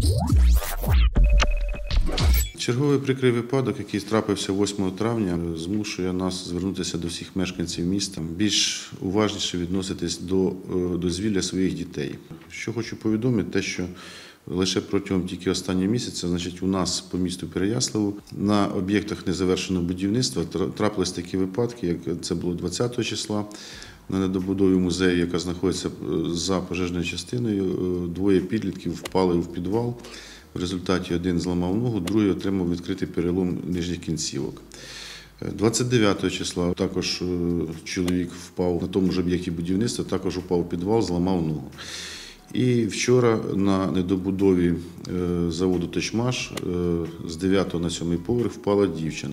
Черговий прикрий випадок, який трапився 8 травня, змушує нас звернутися до всіх мешканців міста, більш уважніше відноситись до дозвілля своїх дітей. Що хочу повідомити, те, що лише протягом тільки останнього місяця, у нас по місту Переяславу на об'єктах незавершеного будівництва трапились такі випадки, як це було 20 числа, на недобудові музею, яка знаходиться за пожежною частиною, двоє підлітків впали в підвал. В результаті один зламав ногу, другий отримав відкритий перелом нижніх кінцівок. 29 числа також чоловік впав на тому ж об'єкті будівництва, також упав у підвал, зламав ногу. І вчора на недобудові заводу «Точмаш» з 9 на 7 поверх впала дівчина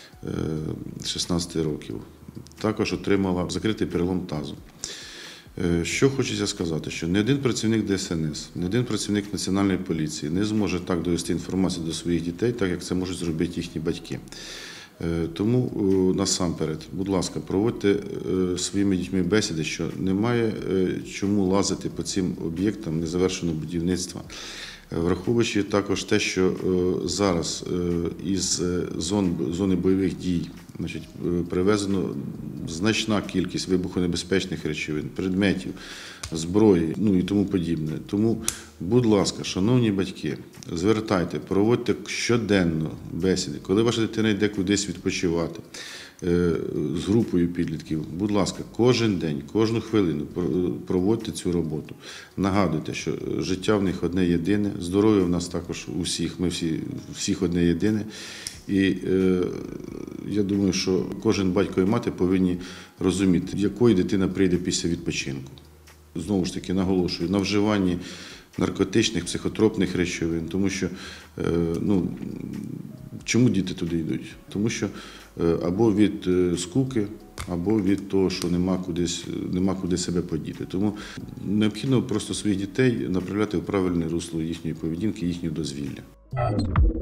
16 років. Також отримала закритий перелом тазу. Що хочеться сказати, що ні один працівник ДСНС, ні один працівник Національної поліції не зможе так довести інформацію до своїх дітей, так як це можуть зробити їхні батьки. Тому насамперед, будь ласка, проводьте своїми дітьми бесіди, що немає чому лазити по цим об'єктам незавершеного будівництва. Враховуючи також те, що зараз із зони бойових дій привезено значна кількість вибухонебезпечних речовин, предметів, зброї, і тому подібне. Тому, будь ласка, шановні батьки, звертайте, проводьте щоденно бесіди. Коли ваша дитина йде кудись відпочивати з групою підлітків, будь ласка, кожен день, кожну хвилину проводьте цю роботу. Нагадуйте, що життя в них одне єдине, здоров'я в нас також усіх, ми всіх одне єдине. І я думаю, що кожен батько і мати повинні розуміти, якою дитина прийде після відпочинку. Знову ж таки, наголошую, на вживанні наркотичних, психотропних речовин, тому що, чому діти туди йдуть? Тому що або від скуки, або від того, що нема куди себе подіти. Тому необхідно просто своїх дітей направляти в правильне русло їхньої поведінки, їхнього дозвілля.